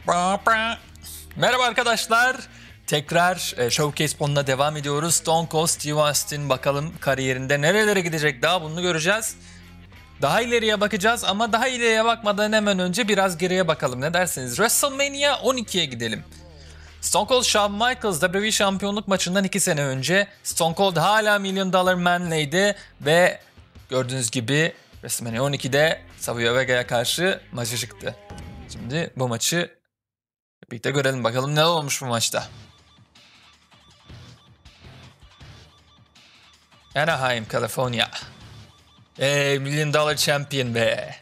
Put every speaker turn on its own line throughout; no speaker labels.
Merhaba arkadaşlar. Tekrar Showcase Pod'una devam ediyoruz. Stone Cold Steve Austin bakalım kariyerinde nerelere gidecek, daha bunu göreceğiz. Daha ileriye bakacağız ama daha ileriye bakmadan hemen önce biraz geriye bakalım. Ne dersiniz? WrestleMania 12'ye gidelim. Stone Cold Shawn Michaels WWE şampiyonluk maçından 2 sene önce Stone Cold hala $1 Million Man'leydi ve gördüğünüz gibi WrestleMania 12'de Savio Vega'ya karşı maça çıktı. Şimdi bu maçı birlikte görelim bakalım ne olmuş bu maçta. Anaheim, California. $1 Million Champion be.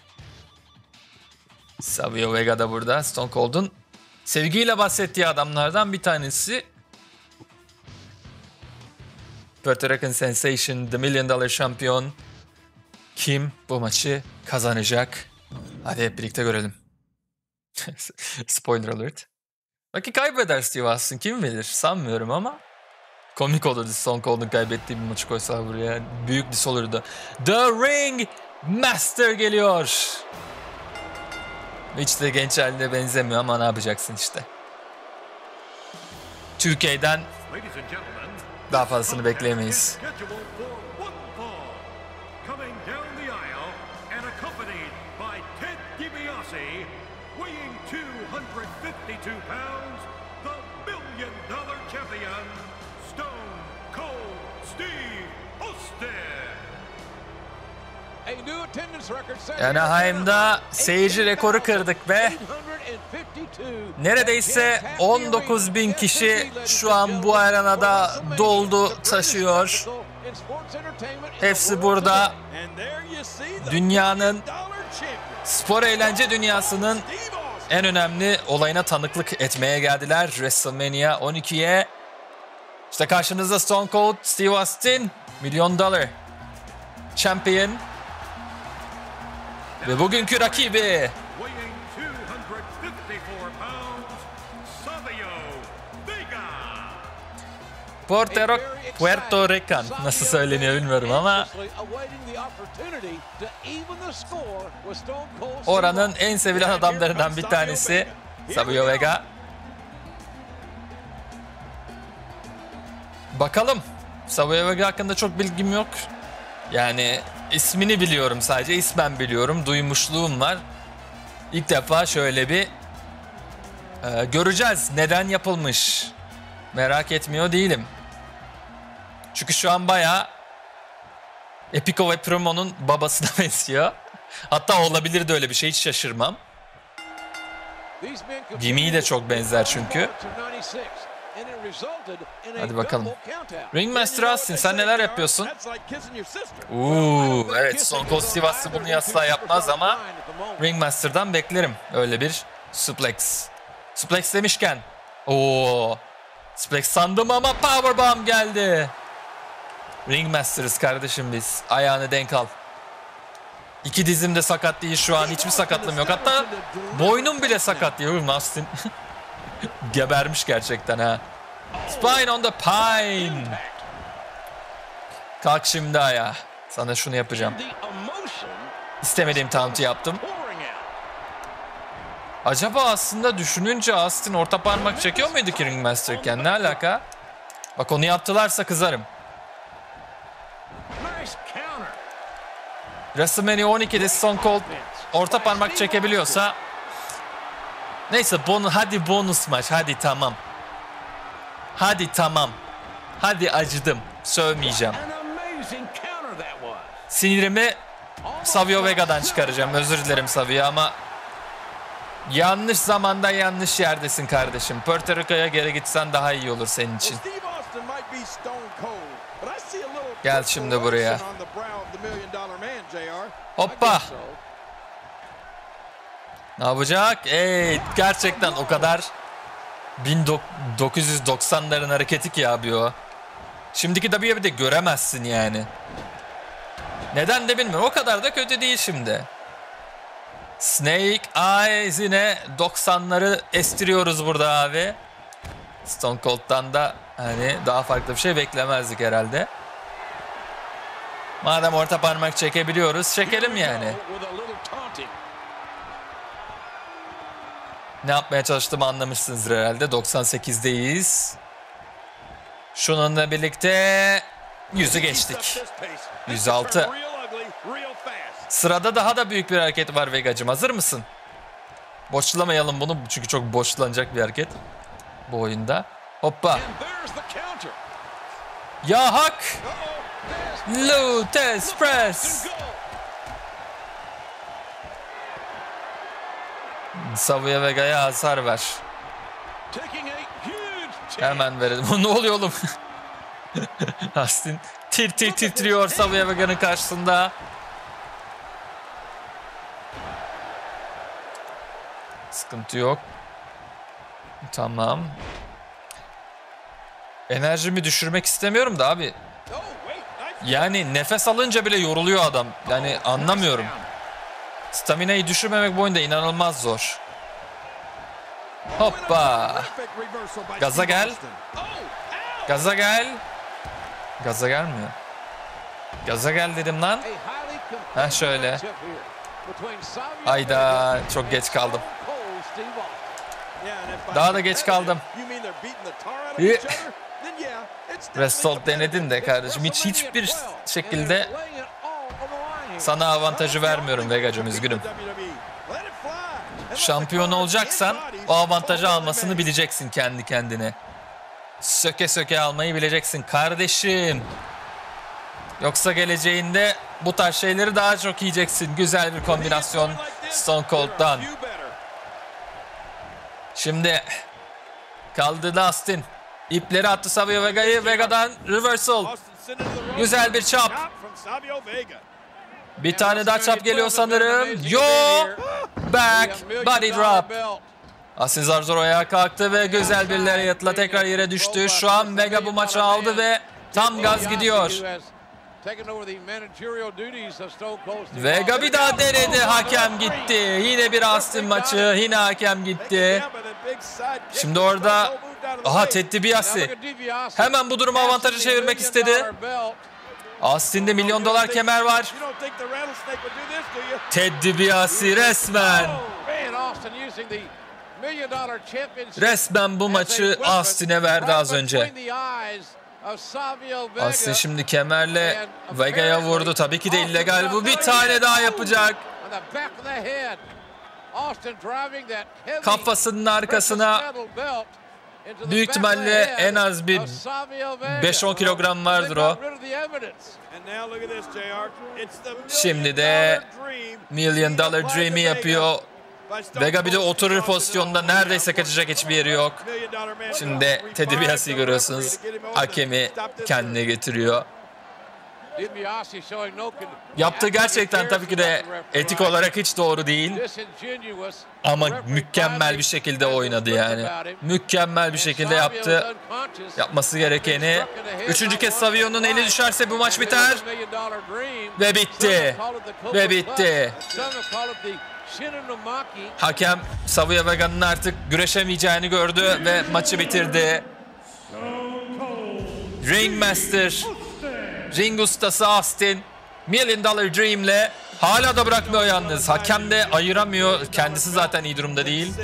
Savio Vega da burada. Stone Cold'un sevgiyle bahsettiği adamlardan bir tanesi. Puerto Rican Sensation, The $1 Million Champion. Kim bu maçı kazanacak? Hadi hep birlikte görelim. Spoiler alert. Belki kaybeder Steve Austin, kim bilir, sanmıyorum ama komik olurdu Stone Cold'un kaybettiği bir maçı koysalar buraya. Büyük dis olurdu. The Ring Master geliyor. Hiç de genç haline benzemiyor ama ne yapacaksın işte. 2K'den daha fazlasını bekleyemeyiz. Anaheim'da seyirci rekoru kırdık be. Neredeyse 19.000 kişi şu an bu arenada doldu taşıyor. Hepsi burada. Dünyanın, spor eğlence dünyasının en önemli olayına tanıklık etmeye geldiler. WrestleMania 12'ye. İşte karşınızda Stone Cold Steve Austin, $1 Million Champion. Ve bugünkü rakibi Puerto Rican, nasıl söyleniyor bilmiyorum ama oranın en sevilen adamlarından bir tanesi Savio Vega. Bakalım, Savio Vega hakkında çok bilgim yok. Yani ismini biliyorum sadece, ismen biliyorum, duymuşluğum var. İlk defa şöyle bir göreceğiz neden yapılmış. Merak etmiyor değilim. Çünkü şu an bayağı Epico ve Promo'nun babasına benziyor. Hatta olabilir de öyle bir şey, hiç şaşırmam. Jimmy'ye de çok benzer çünkü. Hadi bakalım. Ringmaster Austin, sen neler yapıyorsun? Evet, Stone Cold Steve Austin bunu asla yapmaz ama Ringmaster'dan beklerim öyle bir suplex. Suplex demişken. Suplex sandım ama powerbomb geldi. Ringmaster'ız kardeşim biz. Ayağını denk al. İki dizim de sakat değil şu an. Hiçbir sakatlığım yok. Hatta boynum bile sakat değil. Austin gebermiş gerçekten ha. Spine on the pine. Kalk şimdi ayağa. Sana şunu yapacağım. İstemediğim taunt'u yaptım. Acaba aslında düşününce Austin orta parmak çekiyor muydu ki Ringmaster'ken? Ne alaka? Bak onu yaptılarsa kızarım. WrestleMania 12'de Stone Cold orta parmak çekebiliyorsa, neyse hadi bonus maç, hadi tamam. Hadi tamam. Hadi acıdım. Sövmeyeceğim. Sinirimi Savio Vega'dan çıkaracağım. Özür dilerim Savio ama yanlış zamanda yanlış yerdesin kardeşim. Puerto Rico'ya geri gitsen daha iyi olur senin için. Gel şimdi buraya. Hoppa. Ne yapacak? Gerçekten o kadar 1990'ların hareketi ki abi o. Şimdiki WWE'de göremezsin yani. Neden de bilmiyorum. O kadar da kötü değil şimdi. Snake Eyes, yine 90'ları estiriyoruz burada abi. Stone Cold'dan da hani daha farklı bir şey beklemezdik herhalde. Madem orta parmak çekebiliyoruz, çekelim yani. Ne yapmaya çalıştığımı anlamışsınızdır herhalde. 98'deyiz. Şununla birlikte 100'ü geçtik. 106. Sırada daha da büyük bir hareket var Vega'cığım. Hazır mısın? Boşlamayalım bunu çünkü çok boşlanacak bir hareket bu oyunda. Hoppa. Ya hak. Lutes Press. Savia Vega'ya hasar ver. Hemen verelim. Ne oluyor oğlum? Austin titriyor Savia Vega'nın karşısında. Sıkıntı yok. Tamam. Enerjimi düşürmek istemiyorum da abi. Yani nefes alınca bile yoruluyor adam. Yani anlamıyorum. Stamina'yı düşürmemek bu oyunda inanılmaz zor. Hoppa. Gaza gel. Gaza gel. Gaza gelmiyor. Gaza gel dedim lan. Ha şöyle. Hayda çok geç kaldım. Daha da geç kaldım. Resthold denedin de kardeşim. Hiçbir şekilde sana avantajı vermiyorum Vega'cığım, üzgünüm. Şampiyon olacaksan o avantajı almasını bileceksin kendi kendine. Söke söke almayı bileceksin kardeşim. Yoksa geleceğinde bu tarz şeyleri daha çok yiyeceksin. Güzel bir kombinasyon Stone Cold'dan. Şimdi kaldırdı Austin. İpleri attı Savio Vega'yı. Vega'dan reversal. Güzel bir chop. Bir tane daha chop geliyor sanırım. Yo! Back. Body drop. Austin zar zor ayağa kalktı ve güzel bir lariat'la tekrar yere düştü. Şu an Vega bu maçı aldı ve tam gaz gidiyor. Vega bir daha denedi. Hakem gitti. Yine bir Austin maçı. Yine hakem gitti. Şimdi orada Ted DiBiase hemen bu durumu avantajı çevirmek istedi. Austin'de $1 milyon kemer var. Ted DiBiase resmen bu maçı Austin'e verdi az önce. Austin şimdi kemerle Vega'ya vurdu. Tabii ki de illegal bu. Bir tane daha yapacak. Kafasının arkasına büyük ihtimalle en az bir 5-10 kilogram vardır o. Şimdi de $1 Million Dream'i yapıyor. Vega bir de oturur pozisyonda, neredeyse kaçacak hiçbir yeri yok. Şimdi Ted DiBiase'yi görüyorsunuz. Hakemi kendine getiriyor. Yaptığı gerçekten tabii ki de etik olarak hiç doğru değil. Ama mükemmel bir şekilde oynadı yani. Mükemmel bir şekilde yaptı. Yapması gerekeni. Üçüncü kez Savio'nun eli düşerse bu maç biter. Ve bitti. Ve bitti. Hakem Savio Vega'nın artık güreşemeyeceğini gördü ve maçı bitirdi. Ringmaster, ring ustası Austin, $1 Million Dream'le hala da bırakmıyor yalnız. Hakem de ayıramıyor. Kendisi zaten iyi durumda değil.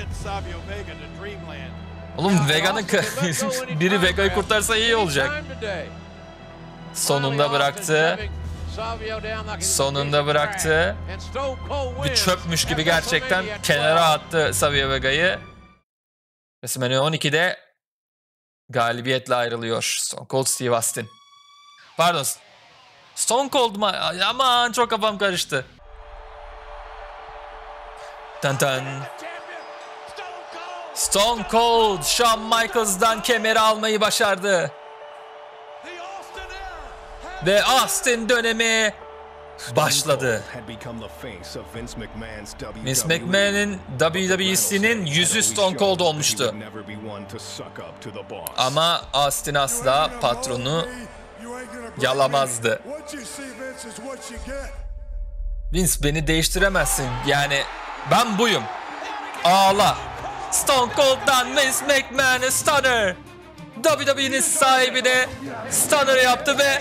Oğlum Vega'nın biri Vega'yı kurtarsa iyi olacak. Sonunda bıraktı. Sonunda bıraktı. Bir çöpmüş gibi gerçekten kenara attı Savio Vega'yı. WrestleMania 12'de galibiyetle ayrılıyor Stone Cold Steve Austin. Pardon. Stone Cold mu? Aman çok kafam karıştı. Tan tan. Stone Cold Shawn Michaels'dan kemeri almayı başardı. Ve Austin dönemi başladı. Vince McMahon'in WWE'sinin yüzü Stone Cold olmuştu. Ama Austin asla patronu yalamazdı. Vince beni değiştiremezsin. Yani ben buyum. Ağla. Stone Cold'dan Vince McMahon'ı Stunner. WWE'nin sahibine Stunner yaptı ve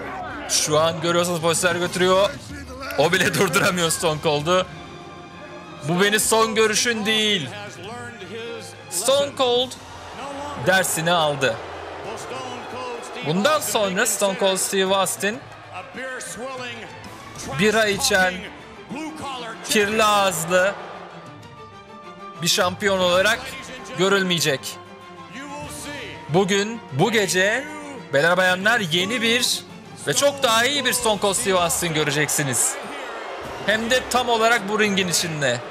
şu an görüyorsunuz polisler götürüyor. O bile durduramıyor Stone Cold'u. Bu benim son görüşün değil. Stone Cold dersini aldı. Bundan sonra Stone Cold Steve Austin bira içen, kirli ağızlı bir şampiyon olarak görülmeyecek. Bugün, bu gece beyler bayanlar yeni bir ve çok daha iyi bir Stone Cold Steve Austin göreceksiniz. Hem de tam olarak bu ringin içinde.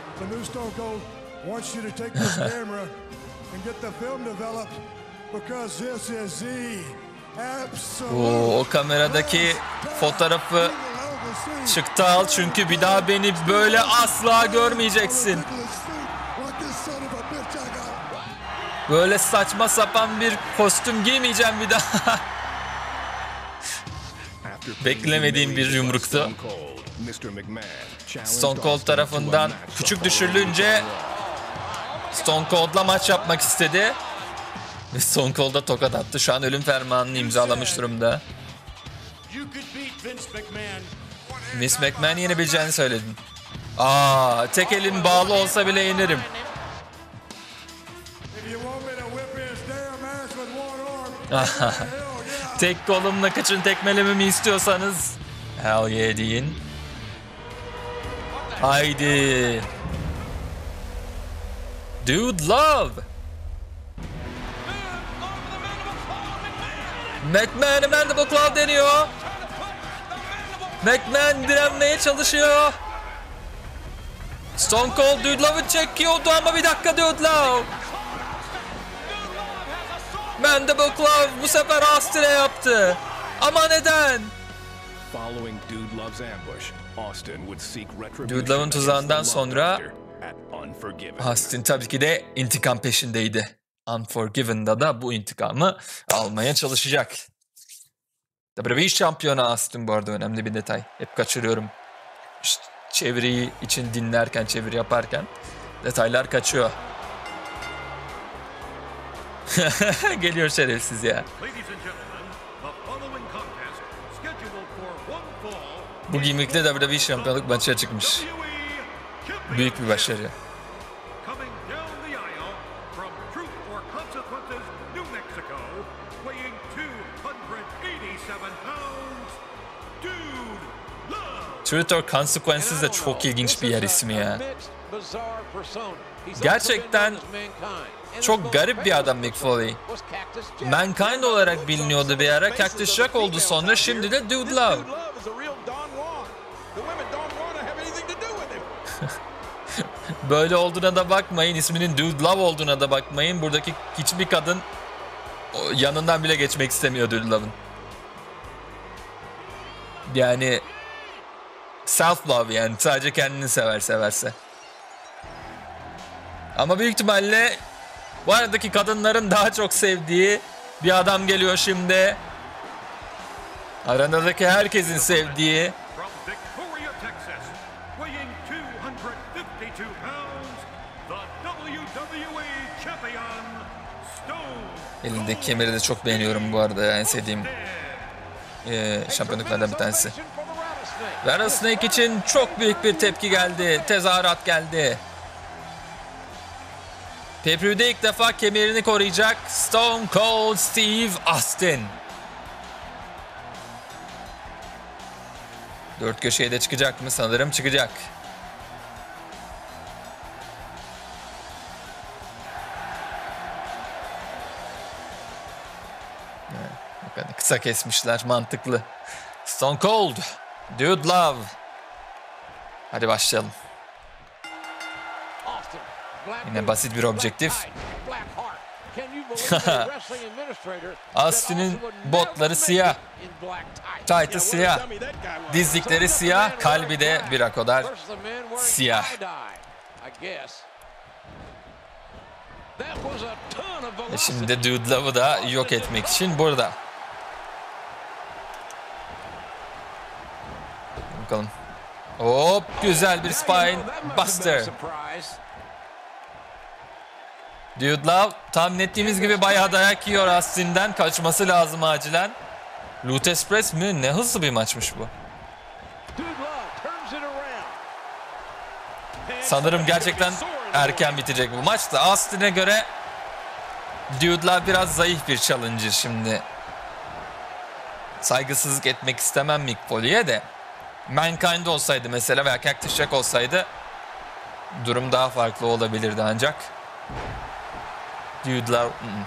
O kameradaki fotoğrafı çıktı al çünkü bir daha beni böyle asla görmeyeceksin. Böyle saçma sapan bir kostüm giymeyeceğim bir daha. Beklemediğim bir yumruktu. Stone Cold tarafından küçük düşürülünce Stone Cold'la maç yapmak istedi. Ve Stone Cold'a tokat attı. Şu an ölüm fermanını imzalamış durumda. Vince McMahon'ı yenebileceğini söyledin. Tek elin bağlı olsa bile yenerim. Tek kolumla kıçın tekmelememi istiyorsanız hell yeah deyin. Haydi. Dude Love. McMahon'ı Mandible Claw deniyor. McMahon direnmeye çalışıyor. Stone Cold Dude Love'ı çekiyordu ama bir dakika Dude Love. Mandible Claw bu sefer Austin'e yaptı. Ama neden? Dude Love'ın tuzağından sonra Austin tabii ki de intikam peşindeydi. Unforgiven'da da bu intikamı almaya çalışacak. WWE şampiyonu Austin bu arada önemli bir detay. Hep kaçırıyorum. İşte çeviriyi için dinlerken, çeviri yaparken detaylar kaçıyor. Geliyor şerefsiz ya. Bu gimmick'te WWE şampiyonluk maçına çıkmış. Büyük bir başarı. Truth or Consequences de çok ilginç bir yer ismi ya. Gerçekten çok garip bir adam Mick Foley. Mankind olarak biliniyordu bir ara. Cactus Jack oldu sonra. Şimdi de Dude Love. Böyle olduğuna da bakmayın. İsminin Dude Love olduğuna da bakmayın. Buradaki hiçbir kadın yanından bile geçmek istemiyor Dude Love'ın. Yani self love yani. Sadece kendini severse. Ama büyük ihtimalle bu aradaki kadınların daha çok sevdiği bir adam geliyor şimdi. Aranadaki herkesin sevdiği. Elindeki kemeri de çok beğeniyorum bu arada. En sevdiğim şampiyonluklardan bir tanesi. Ve Rattlesnake için çok büyük bir tepki geldi. Tezahürat geldi. Pay-per-view'de ilk defa kemerini koruyacak Stone Cold Steve Austin. Dört köşeye de çıkacak mı? Sanırım çıkacak. Bakın kısa kesmişler. Mantıklı. Stone Cold. Dude Love. Hadi başlayalım. Yine basit bir objektif. Austin'in botları siyah. Tight'ı siyah. Dizlikleri siyah. Kalbi de bir o kadar siyah. Şimdi de Dude Love'ı da yok etmek için burada. Bakalım. Hop, güzel bir spine buster. Dude Love tahmin ettiğimiz gibi bayağı dayak yiyor Austin'den. Kaçması lazım acilen. Lutes Press mi? Ne hızlı bir maçmış bu. Sanırım gerçekten erken bitecek bu maç da. Austin'e göre Dude'lar biraz zayıf bir challenger şimdi. Saygısızlık etmek istemem Mick Foley'e de. Mankind olsaydı mesela veya Cactus Jack olsaydı durum daha farklı olabilirdi ancak. Dude'lar...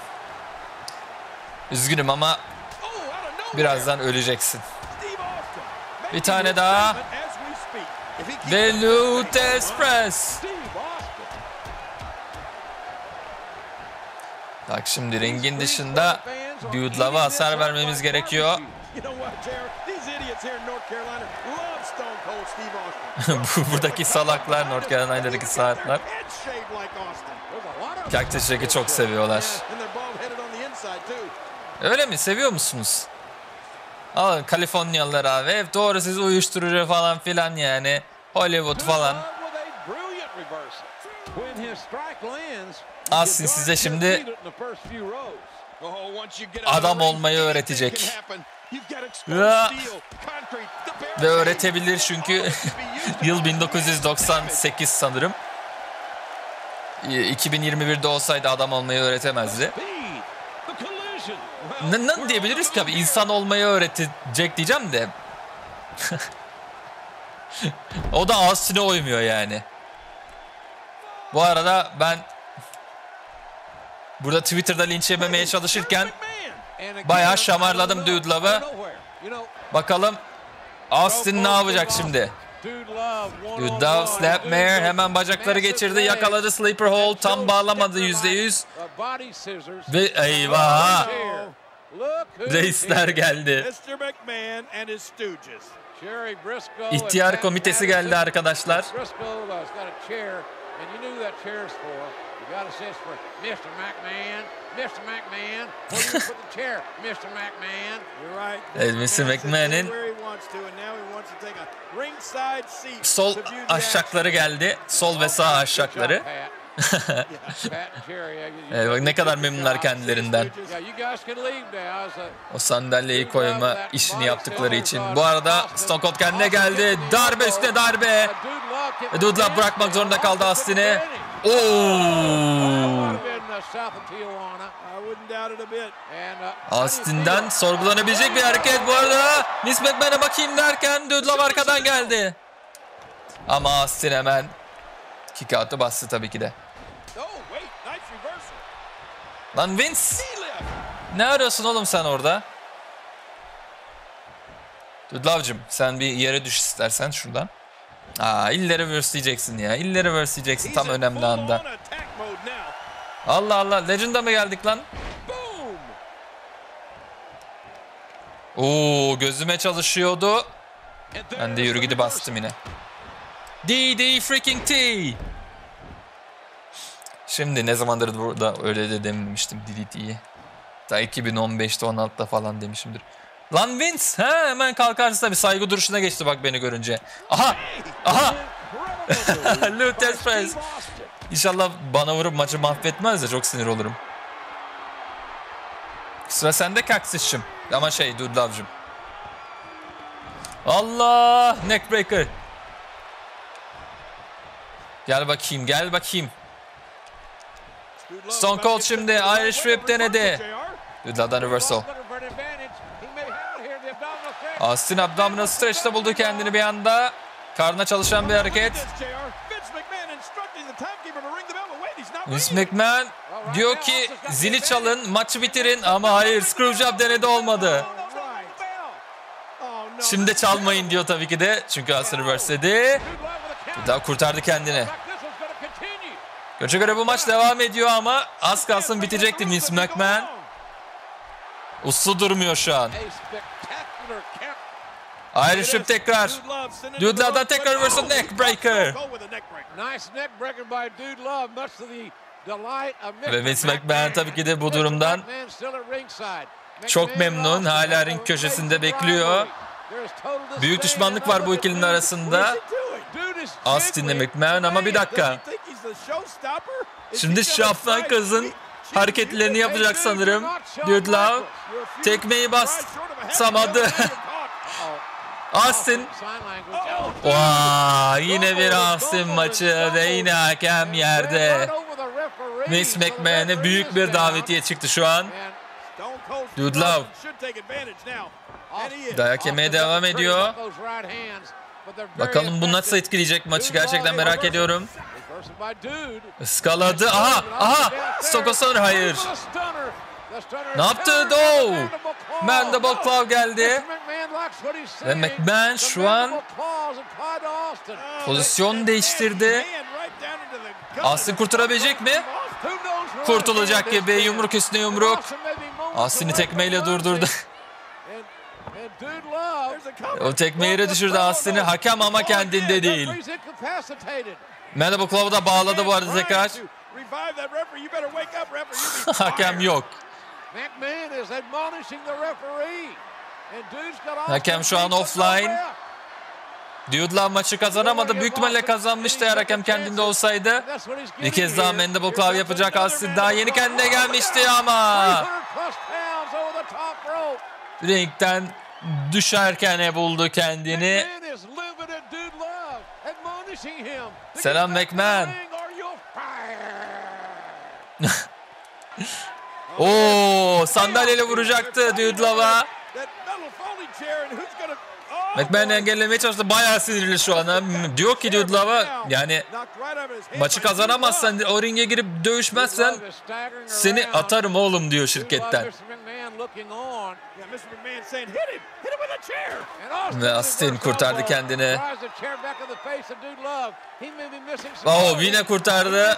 Üzgünüm ama birazdan öleceksin. Bir tane daha. Ve Lutes Press. Bak şimdi ringin dışında Dude'lava hasar vermemiz gerekiyor. Buradaki salaklar, North Carolina'daki salaklar Cactus Jack'i çok seviyorlar. Öyle mi? Seviyor musunuz? Alın Kaliforniyalılar abi. Hep doğru, siz uyuşturucu falan filan yani. Hollywood falan. Austin size şimdi adam olmayı öğretecek. Ve öğretebilir çünkü yıl 1998 sanırım. 2021'de olsaydı adam olmayı öğretemezdi. Ne diyebiliriz ki abi? İnsan olmayı öğretecek diyeceğim de. O da Austin'e uymuyor yani. Bu arada ben burada Twitter'da linç yememeye çalışırken bayağı şamarladım Dude'lav'ı. Bakalım Austin ne yapacak şimdi? Dude'lav Snapmare hemen bacakları geçirdi, yakaladı Sleeper Hold, tam bağlamadı %100. Ve eyvah! Reisler geldi. İhtiyar komitesi geldi arkadaşlar. Evet, Mr. McMahon'in sol aşakları geldi. Sol ve sağ aşakları. Evet, bak ne kadar memnunlar kendilerinden. O sandalyeyi koyma işini yaptıkları için. Bu arada Stone Cold kendine geldi. Darbe üstüne darbe. Dude'lav bırakmak zorunda kaldı Austin'i. Austin'den sorgulanabilecek bir hareket bu arada. Vince McMahon'a bakayım derken Dude'lav arkadan geldi. Ama Austin hemen kick out'u bastı tabii ki de. Lan Vince! Ne arıyorsun oğlum sen orada? Dude'lav'cım sen bir yere düş istersen şuradan. İlle reverse'leyeceksin ya. İlle reverse'leyeceksin tam önemli anda. Allah Allah. Legend'a mı geldik lan? Oo, gözüme çalışıyordu. Ben de yürü gidi bastım yine. DD freaking T. Şimdi ne zamandır burada öyle de dememiştim DDT'yi. Ta 2015'te 16'da falan demişimdir. Lan Vince hemen kalkarsın tabii, saygı duruşuna geçti bak beni görünce. Aha! Aha! Lutes Press. İnşallah bana vurup maçı mahvetmez de çok sinir olurum. Sıra sende Cactus'cım. Ama Dude'lav'cım. Allah! Neckbreaker. Gel bakayım, gel bakayım. Stone Cold şimdi Irish Whip denedi. Dude'lav'dan reversal. Austin abdominal stretch'te buldu kendini bir anda. Karnına çalışan bir hareket. Vince McMahon diyor ki zili çalın, maçı bitirin, ama hayır, Screwjob denedi, olmadı. Şimdi çalmayın diyor tabii ki de. Çünkü Austin reverse'ledi. Daha kurtardı kendini. Görüşe göre bu maç devam ediyor ama az kalsın bitecekti Vince McMahon. Uslu durmuyor şu an. Irish Whip tekrar. Dude'lav'dan tekrar reversal neckbreaker. Ve Vince McMahon tabii ki de bu durumdan çok memnun. Hala ring köşesinde bekliyor. Büyük düşmanlık var bu ikilinin arasında. Austin ile McMahon, ama bir dakika. Şimdi Shawn Michaels'ın hareketlerini yapacak sanırım. Dude'lav tekmeyi basamadı. Austin. Yine bir Austin maçı ve yine hakem yerde. Vince McMahon'e büyük bir davetiye çıktı şu an. Dude Love dayak yemeye devam ediyor. Bakalım bu nasıl etkileyecek maçı, gerçekten merak ediyorum. Iskaladı. Aha. Stone Cold, hayır. Ne yaptı? Mandible Claw geldi. Ve McMahon şu an pozisyon değiştirdi. Austin kurtarabilecek mi? Kurtulacak gibi. Yumruk üstüne yumruk. Austin'i tekmeyle durdurdu. O tekmeyi yere düşürdü Austin'i. Hakem ama kendinde değil. Mandible Claw'u da bağladı bu arada tekrar. Hakem yok. Hakem şu an offline. Dude Love maçı kazanamadı. Büyük ihtimalle kazanmıştı eğer hakem kendinde olsaydı. Bir kez daha Mandible Claw yapacak Austin. Daha yeni kendine gelmişti ama ringden düşerken buldu kendini. Selam McMahon. Sandalyeyle vuracaktı Dude Love'a. McMahon engellemeye çalıştı. Bayağı sinirli şu an. Diyor ki Dude Love'a, yani maçı kazanamazsan, o ringe girip dövüşmezsen seni atarım oğlum diyor şirketten. Ve Austin kurtardı kendini. Yine kurtardı.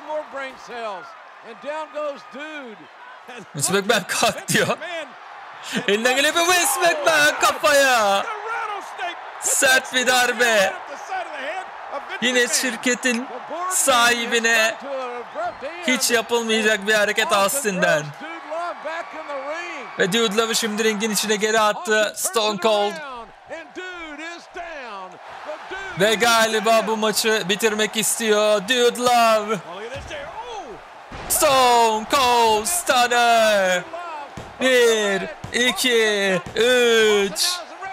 Vince McMahon kalk diyor. Elinden geliyor Vince McMahon kafaya. Sert bir darbe. Yine şirketin sahibine hiç yapılmayacak bir hareket Austin'den. Ve Dude Love'ı şimdi ringin içine geri attı Stone Cold. Ve galiba bu maçı bitirmek istiyor Dude Love. Stone Cold Stunner. 1, 2, 3.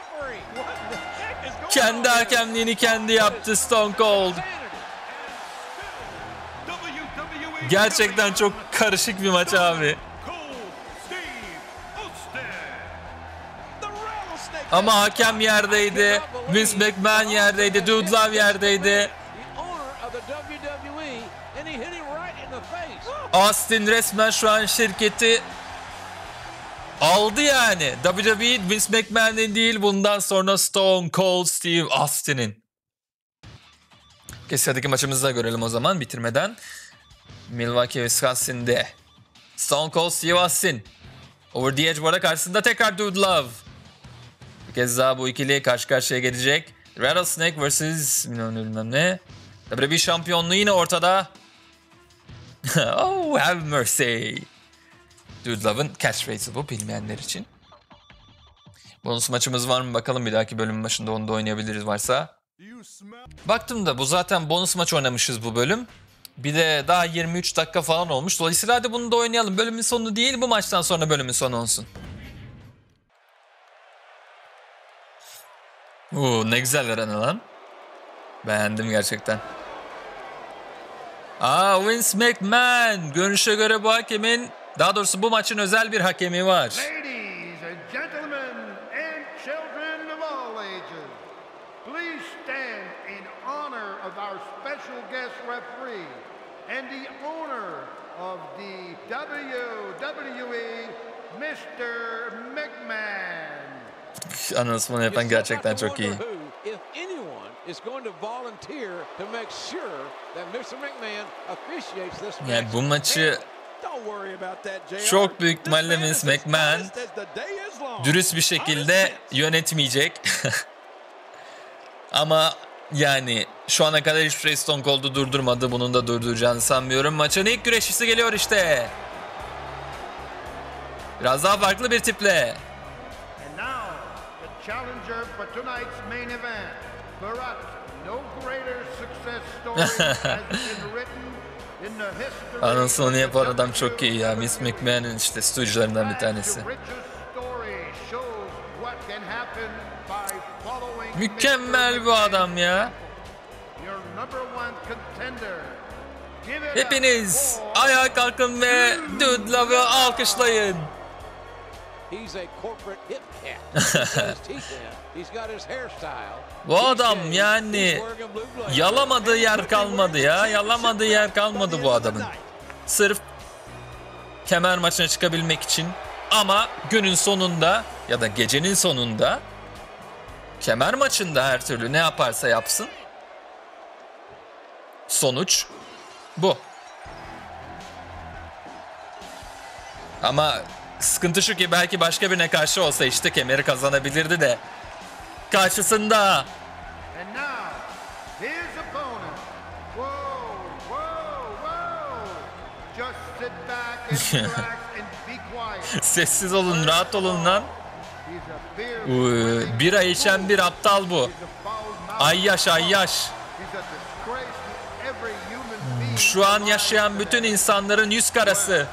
Kendi hakemliğini kendi yaptı Stone Cold. Gerçekten çok karışık bir maç abi. Ama hakem yerdeydi. Vince McMahon yerdeydi. Dude Love yerdeydi. Austin resmen şu an şirketi aldı yani. WWE Vince McMahon'ın değil, bundan sonra Stone Cold Steve Austin'in. Sıradaki maçımızı da görelim o zaman bitirmeden. Milwaukee, Wisconsin'de Stone Cold Steve Austin Over the Edge bu arada karşısında tekrar Dude Love. Bir kez daha bu ikili karşı karşıya gelecek. Rattlesnake vs. bilmem ne. WWE şampiyonluğu yine ortada. Oh, have mercy. Dude Love'ın catchphrase'i bu bilmeyenler için. Bonus maçımız var mı bakalım, bir dahaki bölümün başında onu da oynayabiliriz varsa. Baktım da bu zaten bonus maç oynamışız bu bölüm. Bir de daha 23 dakika falan olmuş. Dolayısıyla hadi bunu da oynayalım. Bölümün sonu değil, bu maçtan sonra bölümün sonu olsun. Ne güzel veren lan. Beğendim gerçekten. Vince McMahon. Görünüşe göre bu hakemin, daha doğrusu bu maçın özel bir hakemi var.
Ladies and gentlemen and children of all ages, please stand in honor of our special guest referee and the owner of the WWE, Mr. McMahon.
Anonsmanı yapan gerçekten çok iyi. Yani bu maçı çok büyük ihtimalle Vince McMahon dürüst bir şekilde yönetmeyecek. Ama yani şu ana kadar hiçbir şey Stone Cold'u durdurmadı. Bunun da durduracağını sanmıyorum. Maçın ilk güreşçisi geliyor işte. Biraz daha farklı bir tiple.
Challenger for tonight's main event. Perhaps no greater success story has been written in the history.
Anonsunu yapan adam çok iyi ya. Vince McMahon'ın işte stüdyolarından bir tanesi.
The richest story shows what can happen by following
Mükemmel bu adam ya. Hepiniz ayağa kalkın ve Dude Love'ı alkışlayın. Bu adam yani yalamadığı yer kalmadı ya. Yalamadığı yer kalmadı bu adamın. Sırf kemer maçına çıkabilmek için. Ama günün sonunda ya da gecenin sonunda kemer maçında her türlü ne yaparsa yapsın, sonuç bu. Ama sıkıntı şu ki belki başka birine karşı olsa işte kemeri kazanabilirdi de. Karşısında sessiz olun, rahat olun lan. Bira içen bir aptal bu. Ayyaş ayyaş. Şu an yaşayan bütün insanların yüz karası.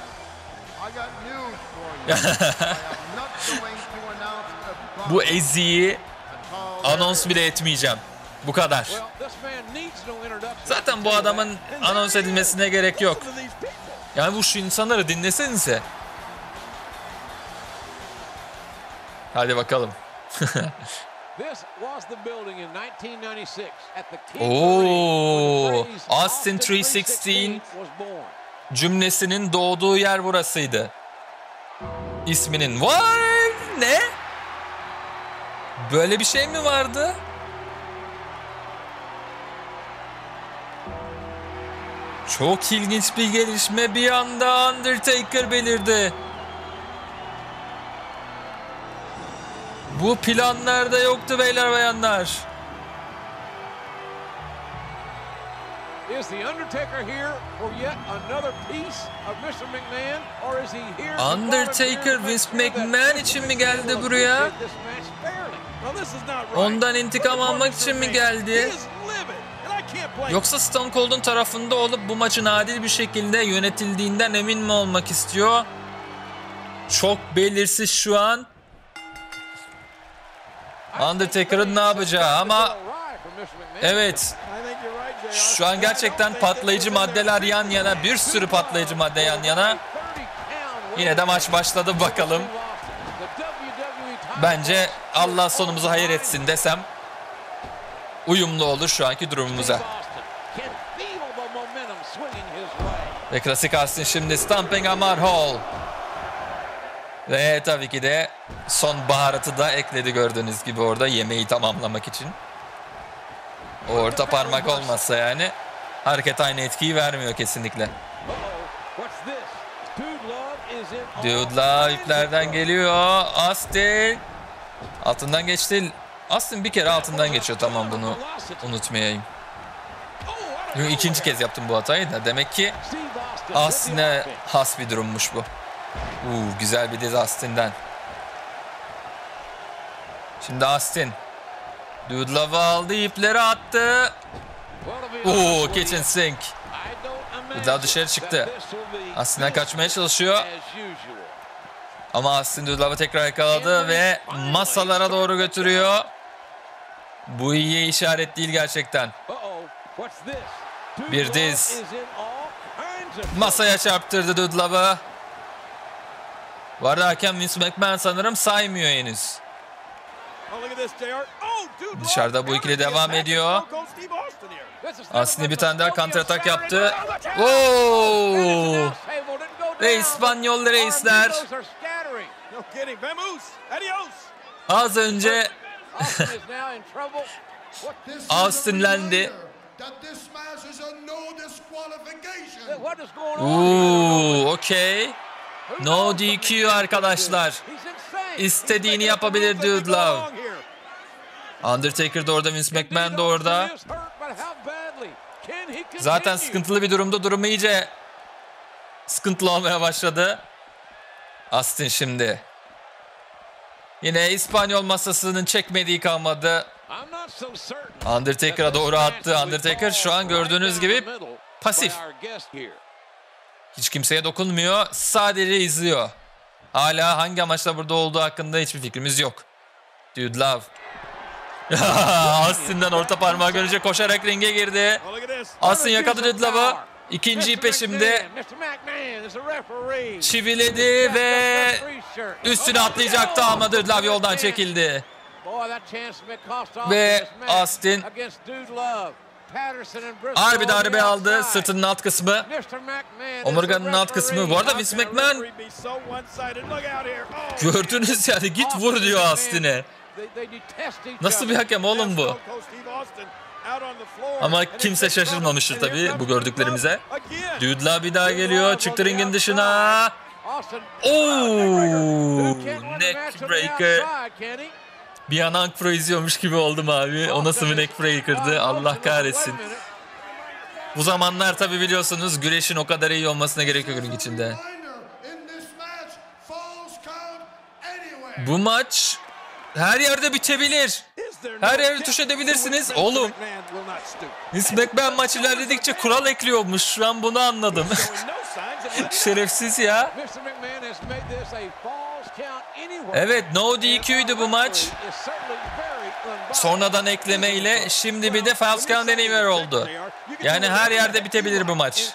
Bu eziği anons bile etmeyeceğim. Bu kadar. Zaten bu adamın anons edilmesine gerek yok. Yani bu şu insanları dinlesenize. Hadi bakalım. Oo, Austin 316 cümlesinin doğduğu yer burasıydı. İsminin var ne? Böyle bir şey mi vardı? Çok ilginç bir gelişme, bir anda Undertaker belirdi. Bu planlarda yoktu beyler bayanlar. Undertaker Vince McMahon için mi geldi buraya? Ondan intikam almak için mi geldi? Yoksa Stone Cold'un tarafında olup bu maçın adil bir şekilde yönetildiğinden emin mi olmak istiyor? Çok belirsiz şu an. Undertaker'ın ne yapacağı ama evet, şu an gerçekten patlayıcı maddeler yan yana, bir sürü patlayıcı madde yan yana. Yine de maç başladı, bakalım. Bence Allah sonumuzu hayır etsin desem uyumlu olur şu anki durumumuza. Ve klasik Austin şimdi Stomping Amar Hall. Ve tabii ki de son baharatı da ekledi gördüğünüz gibi orada yemeği tamamlamak için. O orta parmak olmazsa yani hareket aynı etkiyi vermiyor kesinlikle. Dude Love iplerden geliyor. Austin altından geçti. Austin bir kere altından geçiyor, tamam, bunu unutmayayım. İkinci kez yaptım bu hatayı da. Demek ki Austin'e has bir durummuş bu. Güzel bir diz Austin'den. Şimdi Austin Dude Love'ı aldı, ipleri attı. Kitchen sink. Dude Love dışarı çıktı. Austin'den kaçmaya çalışıyor. Ama Austin Dude Love'ı tekrar yakaladı ve masalara doğru götürüyor. Bu iyiye işaret değil gerçekten. Bir diz. Masaya çarptırdı Dude Love'ı. Bu arada hakem Vince McMahon sanırım saymıyor henüz. Dışarıda bu ikili devam ediyor. Austin bir tane daha kontratak yaptı. Ve İspanyol reisler az önce Austin'lendi. Okey. No DQ arkadaşlar. İstediğini yapabilir Dude Love. Undertaker de orada, Vince McMahon da orada. Zaten sıkıntılı bir durumda. Durumu iyice sıkıntılı olmaya başladı. Austin şimdi. Yine İspanyol masasının çekmediği kalmadı. Undertaker'a doğru attı. Undertaker şu an gördüğünüz gibi pasif. Hiç kimseye dokunmuyor. Sadece izliyor. Hala hangi amaçla burada olduğu hakkında hiçbir fikrimiz yok. Dude Love. Austin'den orta parmağı görünce koşarak ringe girdi. Austin yakaladı Dudlov'u. İkinciyi peşimde çiviledi ve üstüne atlayacaktı ama Dudlov yoldan çekildi. Ve Austin ağır bir darbe aldı. Sırtının alt kısmı, omurganın alt kısmı. Bu arada Vince McMahon, gördünüz yani, git vur diyor Austin'e. Nasıl bir hakem oğlum bu? Ama kimse şaşırmamıştır tabii bu gördüklerimize. Dudlov bir daha geliyor. Çıktı ringin dışına. Neckbreaker. Bir an Hank Pro izliyormuş gibi oldum abi. O nasıl bir neckbreaker'dı, Allah kahretsin. Bu zamanlar tabii biliyorsunuz güreşin o kadar iyi olmasına gerek yok ring içinde. Bu maç her yerde bitebilir. Her yerde tuş edebilirsiniz. Oğlum, Vince McMahon maç ilerledikçe kural ekliyormuş. Şu an bunu anladım. Şerefsiz ya. Evet, no DQ'ydu bu maç. Sonradan eklemeyle şimdi bir de False Count Anywhere oldu. Yani her yerde bitebilir bu maç.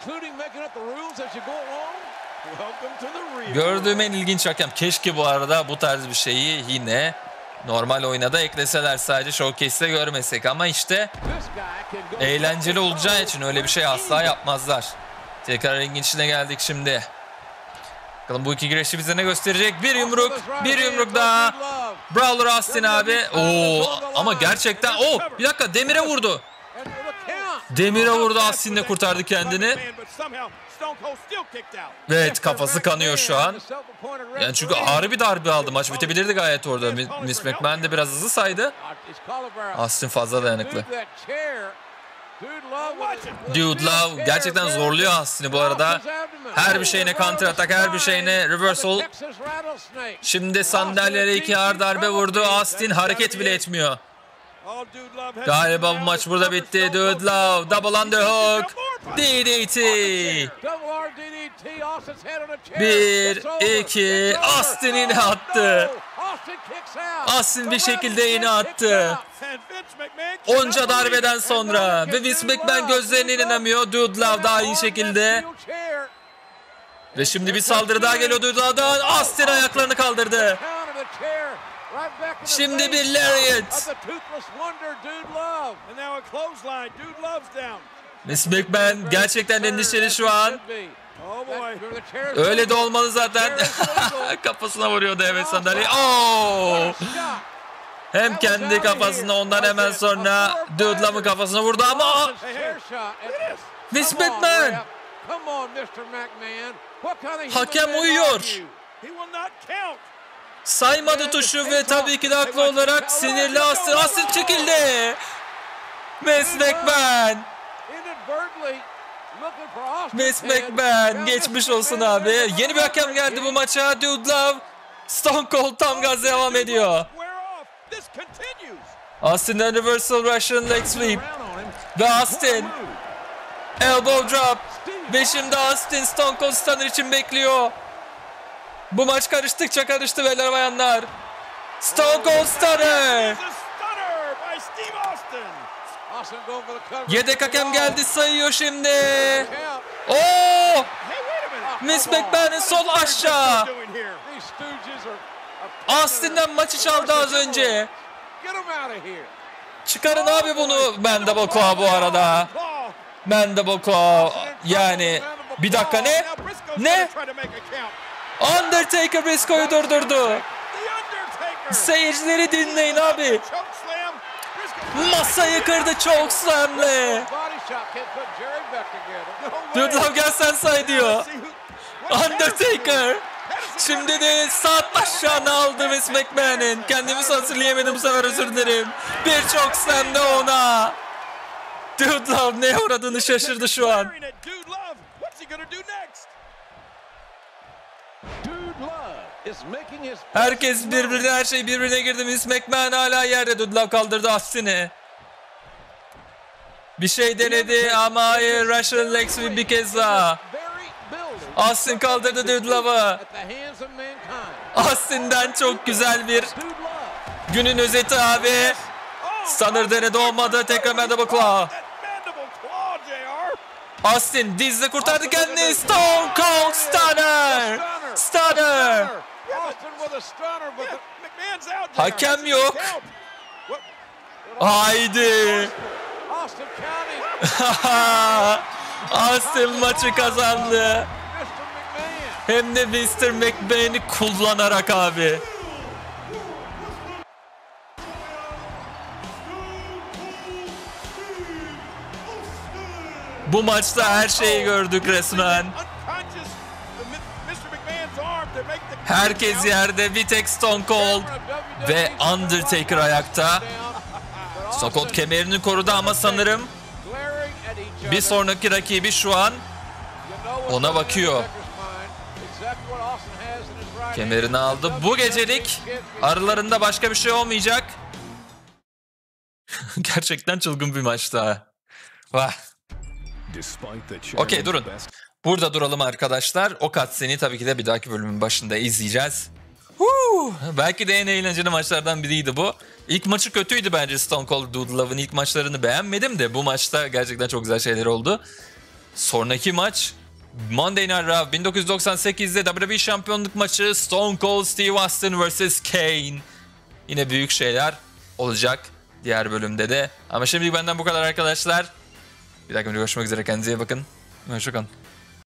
Gördüğüm en ilginç hakem. Keşke bu arada bu tarz bir şeyi yine normal oyuna da ekleseler, sadece Showcase'de görmesek. Ama işte eğlenceli olacağı için öyle bir şey asla yapmazlar. Tekrar ringin içine geldik şimdi. Bakalım bu iki güreşçi bize ne gösterecek? Bir yumruk, bir yumruk daha. Brawler Austin abi. Oo, ama gerçekten bir dakika, demire vurdu. Demire vurdu, Austin de kurtardı kendini. Evet, kafası kanıyor şu an. Yani çünkü ağır bir darbe aldı. Maç bitebilirdi gayet orada. Vince McMahon de biraz hızlı saydı. Austin fazla dayanıklı. Dudlov gerçekten zorluyor Austin'i bu arada. Her bir şeyine counter atak, her bir şeyine reversal. Şimdi sandalyelere iki ağır darbe vurdu. Austin hareket bile etmiyor. Galiba bu maç burada bitti. Dudlov double underhook. DDT. 1, 2. Austin yine attı. Austin bir şekilde yine attı. Onca darbeden sonra ve Vince McMahon gözlerine inanamıyor. Dudlov da aynı şekilde. Ve şimdi bir saldırı daha geliyor Dudlov'dan. Austin ayaklarını kaldırdı. Şimdi bir lariat. Vince McMahon gerçekten endişeli şu an. Öyle de olmalı zaten. Kafasına vuruyordu evet sandalye. Hem kendi kafasına, ondan hemen sonra Dudlov'un kafasına vurdu ama Vince McMahon, hakem uyuyor. Saymadı tuşu ve tabii ki de haklı olarak sinirli Austin çekildi. Vince McMahon. Vince McMahon geçmiş olsun abi. Yeni bir hakem geldi bu maça. Dudlov, Stone Cold tam gaz devam ediyor. Austin'den reversal Russian leg sweep. Ve Austin elbow drop. Ve şimdi Austin Stone Cold Stunner için bekliyor. Bu maç karıştıkça karıştı beyler bayanlar. Stone Cold Stunner. Yedek hakem geldi, sayıyor şimdi. Vince McMahon'ın sol aşağı. Austin'den maçı çaldı az önce. Çıkarın abi bunu. Mandible Claw bu arada. Mandible Claw. Yani bir dakika, ne? Ne? Undertaker Briscoe'yu durdurdu. Seyircileri dinleyin abi. Masayı kırdı chokeslam'le. Dudlov gel sen say diyor. Undertaker. Şimdi de saat aşağına aldı Vince McMahon'ın. Kendimi sansürleyemedim bu sefer, özür dilerim. Bir chokeslam'de ona. Dudlov neye uğradığını şaşırdı şu an. Herkes birbirine, her şey birbirine girdi. Vince McMahon hala yerde. Dudlov kaldırdı Austin'i. Bir şey denedi ama hayır. Russian leg sweep bir kez daha. Austin kaldırdı Dudlov'u. Austin'den çok güzel bir günün özeti abi. Stunner denedi, olmadı. Tekrar Mandible Claw. Austin dizle kurtardı kendini. Stone Cold Stunner. Stunner. Hakem yok. Haydi. Austin maçı kazandı. Hem de Mr. McMahon'i kullanarak abi. Bu maçta her şeyi gördük resmen. Herkes yerde, bir tek Stone Cold ve Undertaker ayakta. Stone Cold kemerini korudu ama sanırım bir sonraki rakibi şu an ona bakıyor. Kemerini aldı. Bu gecelik aralarında başka bir şey olmayacak. Gerçekten çılgın bir maçtı. Vah. Okey, durun. Burada duralım arkadaşlar. O cutscene'i tabii ki de bir dahaki bölümün başında izleyeceğiz. Belki de en eğlenceli maçlardan biriydi bu. İlk maçı kötüydü bence Stone Cold Dude Love'ın ilk maçlarını beğenmedim de bu maçta gerçekten çok güzel şeyler oldu. Sonraki maç Monday Night Raw 1998'de WWE şampiyonluk maçı Stone Cold Steve Austin vs. Kane. Yine büyük şeyler olacak diğer bölümde de. Ama şimdilik benden bu kadar arkadaşlar. Bir dahaki görüşmek üzere, kendinize iyi bakın. Hoşçakalın.